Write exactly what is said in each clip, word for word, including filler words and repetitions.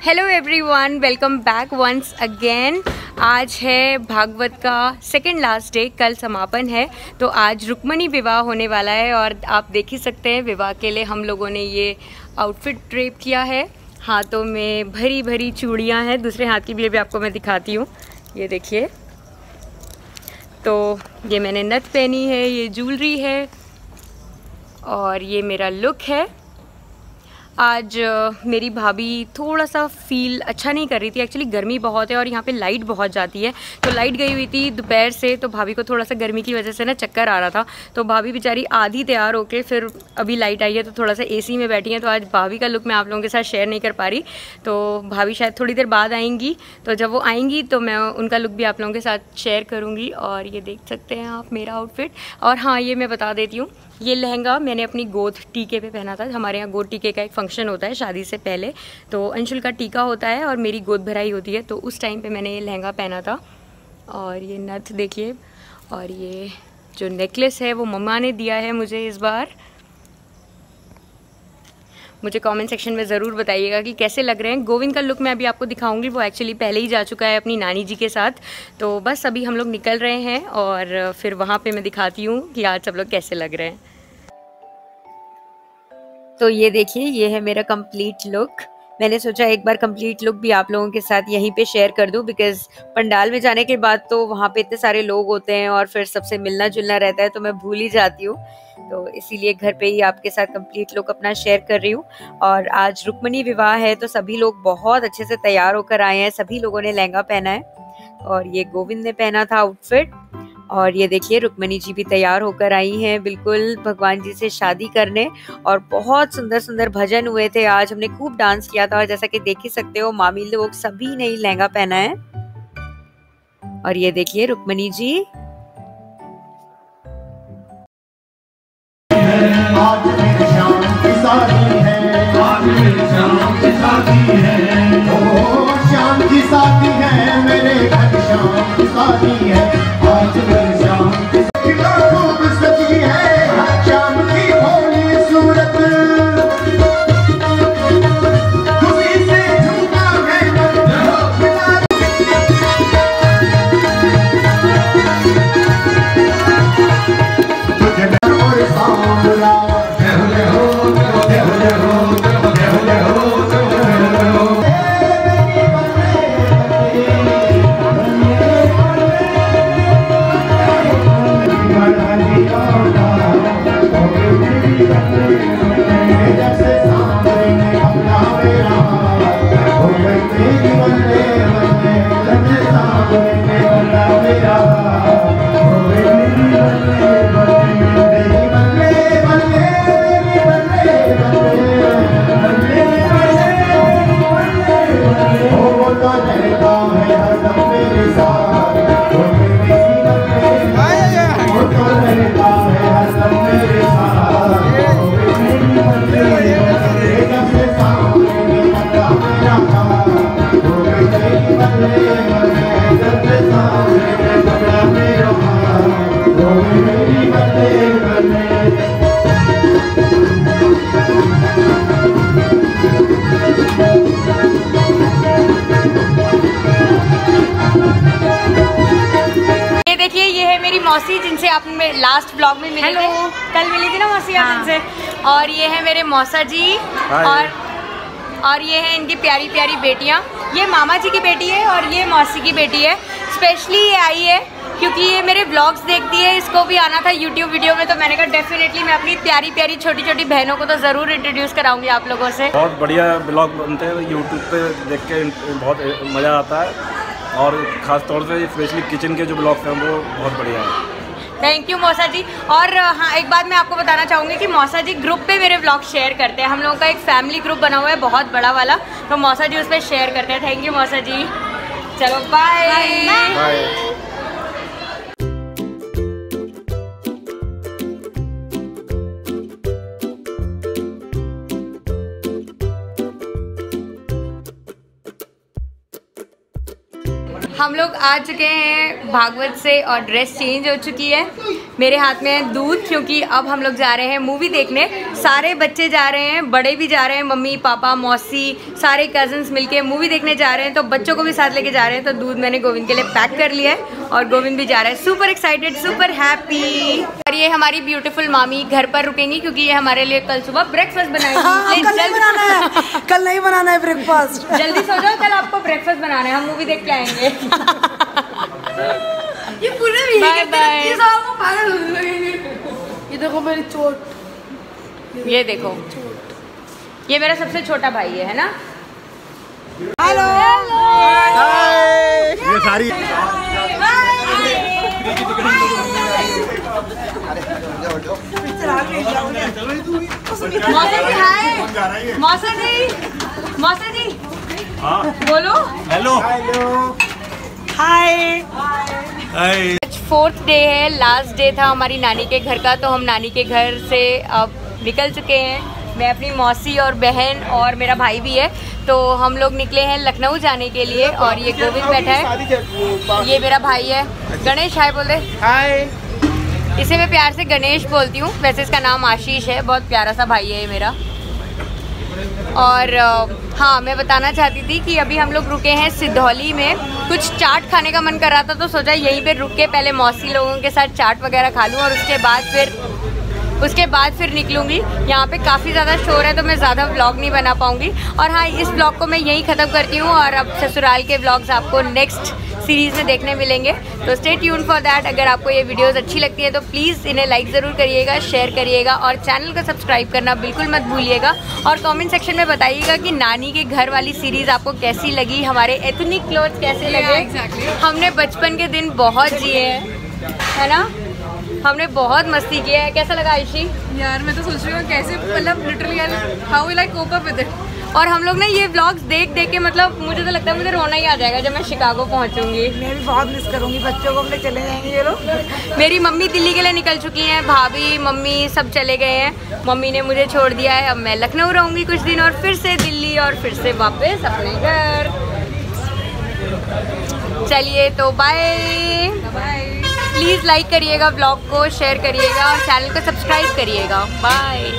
Hello everyone, welcome back once again. आज है भागवत का सेकंड लास्ट डे, कल समापन है। तो आज रुक्मणी विवाह होने वाला है और आप देख ही सकते हैं विवाह के लिए हम लोगों ने ये आउटफिट ड्रेप किया है। हाथों में भरी भरी चूड़ियां हैं, दूसरे हाथ की भी अभी आपको मैं दिखाती हूँ। ये देखिए, तो ये मैंने नथ पहनी है, ये ज्वेलरी है और ये मेरा लुक है। आज मेरी भाभी थोड़ा सा फील अच्छा नहीं कर रही थी। एक्चुअली गर्मी बहुत है और यहाँ पे लाइट बहुत जाती है, तो लाइट गई हुई थी दोपहर से, तो भाभी को थोड़ा सा गर्मी की वजह से ना चक्कर आ रहा था। तो भाभी बेचारी आधी तैयार होके फिर अभी लाइट आई है तो थोड़ा सा एसी में बैठी है। तो आज भाभी का लुक मैं आप लोगों के साथ शेयर नहीं कर पा रही, तो भाभी शायद थोड़ी देर बाद आएंगी। तो जब वो आएंगी तो मैं उनका लुक भी आप लोगों के साथ शेयर करूँगी। और ये देख सकते हैं आप मेरा आउटफिट। और हाँ, ये मैं बता देती हूँ, ये लहंगा मैंने अपनी गोद टीके पे पहना था। हमारे यहाँ गोद टीके का एक फंक्शन होता है शादी से पहले, तो अंशुल का टीका होता है और मेरी गोद भराई होती है, तो उस टाइम पे मैंने ये लहंगा पहना था। और ये नथ देखिए, और ये जो नेकलेस है वो मम्मा ने दिया है मुझे इस बार। मुझे कमेंट सेक्शन में ज़रूर बताइएगा कि कैसे लग रहे हैं। गोविंद का लुक मैं अभी आपको दिखाऊंगी, वो एक्चुअली पहले ही जा चुका है अपनी नानी जी के साथ। तो बस अभी हम लोग निकल रहे हैं और फिर वहाँ पे मैं दिखाती हूँ कि आज सब लोग कैसे लग रहे हैं। तो ये देखिए, ये है मेरा कंप्लीट लुक। मैंने सोचा एक बार कंप्लीट लुक भी आप लोगों के साथ यहीं पे शेयर कर दूं, बिकॉज पंडाल में जाने के बाद तो वहाँ पे इतने सारे लोग होते हैं और फिर सबसे मिलना जुलना रहता है, तो मैं भूल ही जाती हूँ। तो इसीलिए घर पे ही आपके साथ कंप्लीट लुक अपना शेयर कर रही हूँ। और आज रुक्मणी विवाह है तो सभी लोग बहुत अच्छे से तैयार होकर आए हैं। सभी लोगों ने लहंगा पहना है और ये गोविंद ने पहना था आउटफिट। और ये देखिए, रुक्मणी जी भी तैयार होकर आई हैं बिल्कुल भगवान जी से शादी करने। और बहुत सुंदर सुंदर भजन हुए थे आज, हमने खूब डांस किया था। और जैसा कि देख ही सकते हो, मामी लोग सभी ने लहंगा पहना है। और ये देखिए रुक्मणी जी। आज मेरे श्याम की शादी है, आज मेरे श्याम की शादी है, ओ श्याम की शादी है, मेरे घर श्याम की शादी है। आज मेरे श्याम की खूब सजी है, श्याम की भोली सूरत, खुशी से झूमा है मौसी, जिनसे आपने लास्ट ब्लॉग में मिले थे। कल मिली थी ना मौसी आप इनसे। हाँ। और ये है मेरे मौसा जी, और और ये है इनकी प्यारी प्यारी बेटियां। ये मामा जी की बेटी है और ये मौसी की बेटी है। स्पेशली ये आई है क्योंकि ये मेरे ब्लॉग्स देखती है, इसको भी आना था यूट्यूब वीडियो में, तो मैंने कहा डेफिनेटली मैं अपनी प्यारी प्यारी छोटी छोटी बहनों को तो ज़रूर इंट्रोड्यूस कराऊंगी आप लोगों से। बहुत बढ़िया ब्लॉग बनते हैं, यूट्यूब पे देख के बहुत मज़ा आता है। और ख़ास तौर से स्पेशली किचन के जो ब्लॉग्स हैं वो बहुत बढ़िया है। थैंक यू मौसा जी। और हाँ, एक बात मैं आपको बताना चाहूँगी कि मौसा जी ग्रुप पे मेरे ब्लॉग शेयर करते हैं। हम लोगों का एक फैमिली ग्रुप बना हुआ है बहुत बड़ा वाला, तो मौसा जी उस पर शेयर करते हैं। थैंक यू मौसा जी। चलो बाय बाय। हम लोग आ चुके हैं भागवत से और ड्रेस चेंज हो चुकी है। मेरे हाथ में है दूध क्योंकि अब हम लोग जा रहे हैं मूवी देखने। सारे बच्चे जा रहे हैं, बड़े भी जा रहे हैं, मम्मी पापा मौसी सारे कजन्स मिलके मूवी देखने जा रहे हैं, तो बच्चों को भी साथ लेके जा रहे हैं। तो दूध मैंने गोविंद के लिए पैक कर लिया है और गोविंद भी जा रहा है। Super excited, super happy. और ये हमारी ब्यूटीफुल मामी घर पर रुकेंगी क्योंकि ये हमारे लिए कल सुबह ब्रेकफास्ट बनाएंगी। हाँ, कल नहीं बनाना है, कल नहीं बनाना है ब्रेकफास्ट। जल्दी सो जाओ, कल आपको ब्रेकफास्ट बनाना है, हम मूवी देख के आएंगे। ये पूरे बाय बाय। ये देखो मेरी चोट, ये देखो, ये मेरा सबसे छोटा भाई है, है ना। हेलो ये सारी मौसा जी हाय, मौसा जी, मौसा जी बोलो हेलो हाय। आज फोर्थ डे है, लास्ट डे था हमारी नानी के घर का, तो हम नानी के घर से अब निकल चुके हैं। मैं अपनी मौसी और बहन और मेरा भाई भी है, तो हम लोग निकले हैं लखनऊ जाने के लिए। और ये गोविंद बैठा है, ये मेरा भाई है गणेश। हाय बोल दे। हाय। इसे मैं प्यार से गणेश बोलती हूँ, वैसे इसका नाम आशीष है। बहुत प्यारा सा भाई है ये मेरा। और हाँ, मैं बताना चाहती थी कि अभी हम लोग रुके हैं सिद्धौली में। कुछ चाट खाने का मन कर रहा था तो सोचा यहीं पे रुक के पहले मौसी लोगों के साथ चाट वगैरह खा लूँ और उसके बाद फिर उसके बाद फिर निकलूँगी। यहाँ पे काफ़ी ज़्यादा शोर है तो मैं ज़्यादा व्लॉग नहीं बना पाऊँगी। और हाँ, इस व्लॉग को मैं यहीं ख़त्म करती हूँ और अब ससुराल के व्लॉग्स आपको नेक्स्ट सीरीज़ में देखने मिलेंगे, तो स्टे ट्यून फॉर दैट। अगर आपको ये वीडियोस अच्छी लगती है तो प्लीज़ इन्हें लाइक ज़रूर करिएगा, शेयर करिएगा और चैनल को सब्सक्राइब करना बिल्कुल मत भूलिएगा। और कमेंट सेक्शन में बताइएगा कि नानी के घर वाली सीरीज़ आपको कैसी लगी, हमारे एथनिक क्लोथ्स कैसे लगे। yeah, exactly. हमने बचपन के दिन बहुत जिए हैं, है ना, हमने बहुत मस्ती की है। कैसा लगा आयुषी? यार मैं तो सोच रही हूँ कैसे, मतलब लिटरली यार how will I cope up with it. और हम लोग ना ये व्लॉग्स देख देख के, मतलब मुझे तो लगता है मुझे रोना ही आ जाएगा जब मैं शिकागो पहुंचूंगी। मैं भी बहुत मिस करूंगी, बच्चों को अपने चले जाएंगे ये लोग। मेरी मम्मी दिल्ली के लिए निकल चुकी हैं, भाभी मम्मी सब चले गए हैं, मम्मी ने मुझे छोड़ दिया है। अब मैं लखनऊ रहूंगी कुछ दिन और फिर से दिल्ली और फिर से वापस अपने घर। चलिए तो बाय बाय। प्लीज़ लाइक करिएगा व्लॉग को, शेयर करिएगा और चैनल को सब्सक्राइब करिएगा। बाय।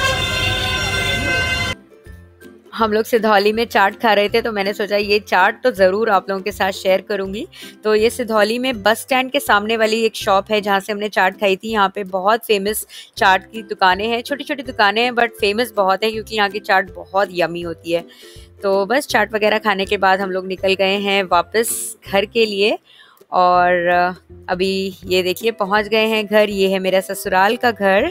हम लोग सिद्धौली में चाट खा रहे थे तो मैंने सोचा ये चाट तो ज़रूर आप लोगों के साथ शेयर करूंगी। तो ये सिद्धौली में बस स्टैंड के सामने वाली एक शॉप है जहाँ से हमने चाट खाई थी। यहाँ पे बहुत फेमस चाट की दुकानें हैं, छोटी छोटी दुकानें हैं बट फेमस बहुत है क्योंकि यहाँ की चाट बहुत यमी होती है। तो बस चाट वगैरह खाने के बाद हम लोग निकल गए हैं वापस घर के लिए। और अभी ये देखिए पहुँच गए हैं घर। ये है मेरा ससुराल का घर।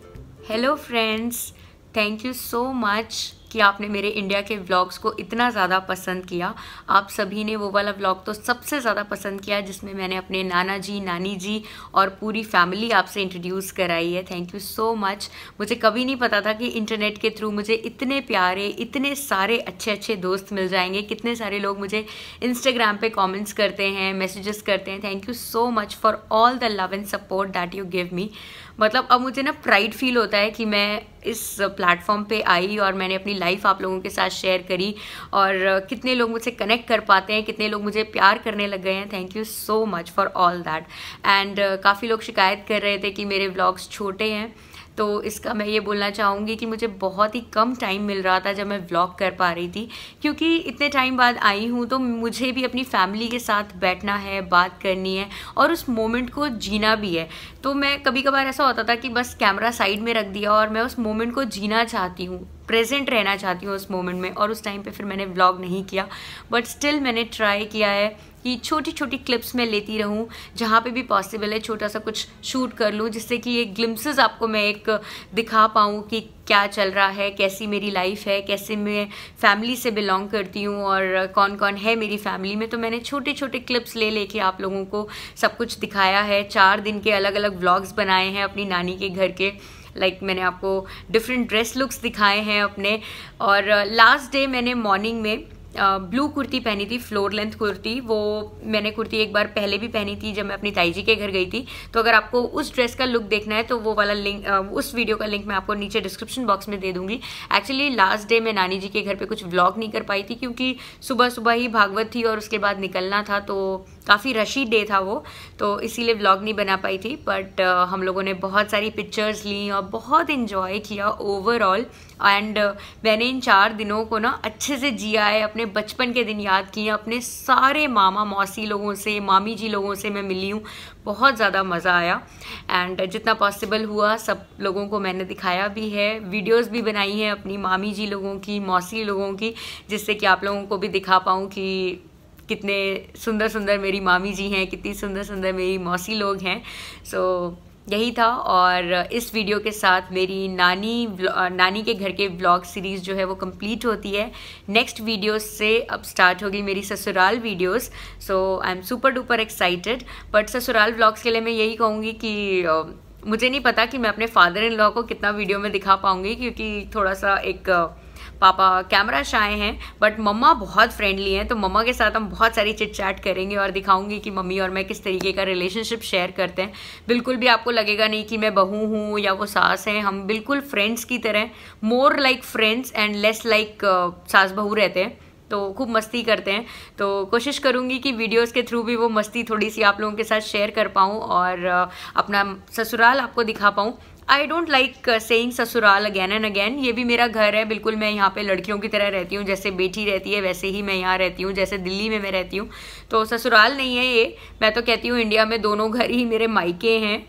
Hello friends, thank you so much कि आपने मेरे इंडिया के व्लॉग्स को इतना ज़्यादा पसंद किया। आप सभी ने वो वाला व्लॉग तो सबसे ज़्यादा पसंद किया जिसमें मैंने अपने नाना जी, नानी जी और पूरी फैमिली आपसे इंट्रोड्यूस कराई है। Thank you so much. मुझे कभी नहीं पता था कि इंटरनेट के थ्रू मुझे इतने प्यारे, इतने सारे अच्छे अच्छे दोस्त मिल जाएंगे। कितने सारे लोग मुझे इंस्टाग्राम पे कमेंट्स करते हैं, मैसेजेस करते हैं। Thank you so much for all the love and support that you give me. मतलब अब मुझे ना प्राइड फील होता है कि मैं इस प्लेटफॉर्म पे आई और मैंने अपनी लाइफ आप लोगों के साथ शेयर करी और कितने लोग मुझसे कनेक्ट कर पाते हैं, कितने लोग मुझे प्यार करने लग गए हैं। Thank you so much for all that. And काफ़ी लोग शिकायत कर रहे थे कि मेरे व्लॉग्स छोटे हैं, तो इसका मैं ये बोलना चाहूँगी कि मुझे बहुत ही कम टाइम मिल रहा था जब मैं व्लॉग कर पा रही थी, क्योंकि इतने टाइम बाद आई हूँ तो मुझे भी अपनी फैमिली के साथ बैठना है, बात करनी है और उस मोमेंट को जीना भी है। तो मैं कभी कभार ऐसा होता था कि बस कैमरा साइड में रख दिया और मैं उस मोमेंट को जीना चाहती हूँ, प्रेजेंट रहना चाहती हूँ उस मोमेंट में, और उस टाइम पे फिर मैंने व्लॉग नहीं किया। बट स्टिल मैंने ट्राई किया है कि छोटी छोटी क्लिप्स में लेती रहूं, जहाँ पे भी पॉसिबल है छोटा सा कुछ शूट कर लूँ, जिससे कि ये ग्लिम्सेस आपको मैं एक दिखा पाऊँ कि क्या चल रहा है, कैसी मेरी लाइफ है, कैसे मैं फैमिली से बिलोंग करती हूँ और कौन कौन है मेरी फैमिली में। तो मैंने छोटे छोटे क्लिप्स ले लेके आप लोगों को सब कुछ दिखाया है। चार दिन के अलग अलग व्लॉग्स बनाए हैं अपनी नानी के घर के। लाइक like, मैंने आपको डिफरेंट ड्रेस लुक्स दिखाए हैं अपने। और लास्ट डे मैंने मॉर्निंग में ब्लू कुर्ती पहनी थी, फ्लोर लेंथ कुर्ती। वो मैंने कुर्ती एक बार पहले भी पहनी थी जब मैं अपनी ताई जी के घर गई थी। तो अगर आपको उस ड्रेस का लुक देखना है तो वो वाला लिंक, उस वीडियो का लिंक मैं आपको नीचे डिस्क्रिप्शन बॉक्स में दे दूंगी। एक्चुअली लास्ट डे मैं नानी जी के घर पे कुछ व्लॉग नहीं कर पाई थी क्योंकि सुबह सुबह ही भागवत थी और उसके बाद निकलना था, तो काफ़ी रशी डे था वो, तो इसीलिए व्लॉग नहीं बना पाई थी। बट uh, हम लोगों ने बहुत सारी पिक्चर्स ली और बहुत इन्जॉय किया ओवरऑल। एंड uh, मैंने इन चार दिनों को ना अच्छे से जिया है, अपने बचपन के दिन याद किए, अपने सारे मामा मौसी लोगों से, मामी जी लोगों से मैं मिली हूँ, बहुत ज़्यादा मज़ा आया। एंड जितना पॉसिबल हुआ सब लोगों को मैंने दिखाया भी है, वीडियोस भी बनाई हैं अपनी मामी जी लोगों की, मौसी लोगों की, जिससे कि आप लोगों को भी दिखा पाऊँ कि कितने सुंदर सुंदर मेरी मामी जी हैं, कितनी सुंदर सुंदर मेरी मौसी लोग हैं। सो so, यही था। और इस वीडियो के साथ मेरी नानी नानी के घर के व्लॉग सीरीज़ जो है वो कंप्लीट होती है। नेक्स्ट वीडियोस से अब स्टार्ट होगी मेरी ससुराल videos. So I am super duper excited. But ससुराल व्लॉग्स के लिए मैं यही कहूँगी कि uh, मुझे नहीं पता कि मैं अपने फादर इन लॉ को कितना वीडियो में दिखा पाऊँगी, क्योंकि थोड़ा सा एक uh, पापा कैमरा शाय हैं, बट मम्मा बहुत फ्रेंडली हैं। तो मम्मा के साथ हम बहुत सारी चिट चैट करेंगे और दिखाऊंगी कि मम्मी और मैं किस तरीके का रिलेशनशिप शेयर करते हैं। बिल्कुल भी आपको लगेगा नहीं कि मैं बहू हूँ या वो सास हैं, हम बिल्कुल फ्रेंड्स की तरह, more like friends and less like सास बहू रहते हैं। तो खूब मस्ती करते हैं। तो कोशिश करूँगी कि वीडियोस के थ्रू भी वो मस्ती थोड़ी सी आप लोगों के साथ शेयर कर पाऊँ और अपना ससुराल आपको दिखा पाऊँ। आई डोंट लाइक सेइंग ससुराल अगैन एंड अगैन। ये भी मेरा घर है, बिल्कुल मैं यहाँ पे लड़कियों की तरह रहती हूँ, जैसे बेटी रहती है वैसे ही मैं यहाँ रहती हूँ, जैसे दिल्ली में मैं रहती हूँ। तो ससुराल नहीं है ये, मैं तो कहती हूँ इंडिया में दोनों घर ही मेरे मायके हैं,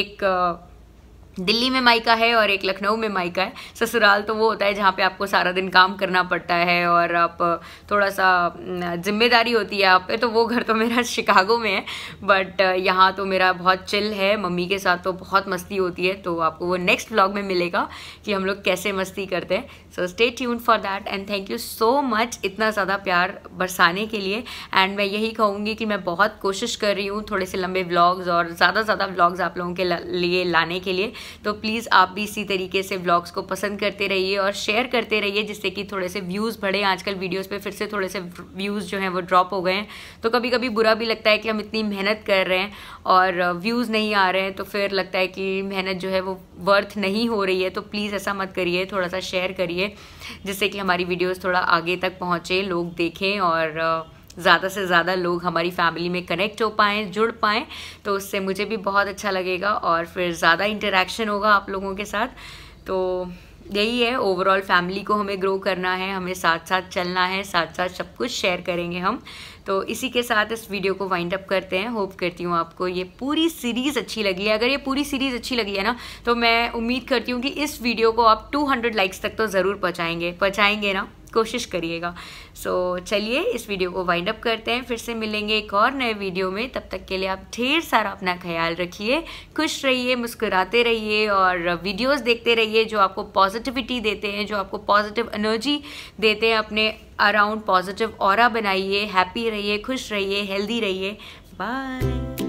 एक दिल्ली में मायका है और एक लखनऊ में मायका है। ससुराल तो वो होता है जहाँ पे आपको सारा दिन काम करना पड़ता है और आप थोड़ा सा जिम्मेदारी होती है आप पे, तो वो घर तो मेरा शिकागो में है। बट यहाँ तो मेरा बहुत चिल है, मम्मी के साथ तो बहुत मस्ती होती है। तो आपको वो नेक्स्ट व्लॉग में मिलेगा कि हम लोग कैसे मस्ती करते हैं। So stay tuned for that and thank you so much इतना ज़्यादा प्यार बरसाने के लिए। एंड मैं यही कहूँगी कि मैं बहुत कोशिश कर रही हूँ थोड़े से लंबे व्लॉग्स और ज़्यादा ज़्यादा व्लॉग्स आप लोगों के लिए लाने के लिए। तो प्लीज़ आप भी इसी तरीके से व्लॉग्स को पसंद करते रहिए और शेयर करते रहिए, जिससे कि थोड़े से व्यूज़ बढ़े। आजकल वीडियोस पे फिर से थोड़े से व्यूज़ जो हैं वो ड्रॉप हो गए हैं, तो कभी कभी बुरा भी लगता है कि हम इतनी मेहनत कर रहे हैं और व्यूज़ नहीं आ रहे हैं, तो फिर लगता है कि मेहनत जो है वो वर्थ नहीं हो रही है। तो प्लीज़ ऐसा मत करिए, थोड़ा सा शेयर करिए, जिससे कि हमारी वीडियोज़ थोड़ा आगे तक पहुँचे, लोग देखें और ज़्यादा से ज़्यादा लोग हमारी फैमिली में कनेक्ट हो पाएँ, जुड़ पाएँ। तो उससे मुझे भी बहुत अच्छा लगेगा और फिर ज़्यादा इंटरेक्शन होगा आप लोगों के साथ। तो यही है, ओवरऑल फैमिली को हमें ग्रो करना है, हमें साथ साथ चलना है, साथ साथ सब कुछ शेयर करेंगे हम। तो इसी के साथ इस वीडियो को वाइंड अप करते हैं। होप करती हूँ आपको ये पूरी सीरीज़ अच्छी लगी है। अगर ये पूरी सीरीज़ अच्छी लगी है ना, तो मैं उम्मीद करती हूँ कि इस वीडियो को आप टू हंड्रेड लाइक्स तक तो ज़रूर पहुँचाएंगे पहुँचाएंगे ना, कोशिश करिएगा। सो so, चलिए इस वीडियो को वाइंड अप करते हैं, फिर से मिलेंगे एक और नए वीडियो में। तब तक के लिए आप ढेर सारा अपना ख्याल रखिए, खुश रहिए, मुस्कुराते रहिए और वीडियोस देखते रहिए जो आपको पॉजिटिविटी देते हैं, जो आपको पॉजिटिव एनर्जी देते हैं। अपने अराउंड पॉजिटिव ऑरा बनाइए, हैप्पी रहिए, खुश रहिए, हेल्दी रहिए। बाय।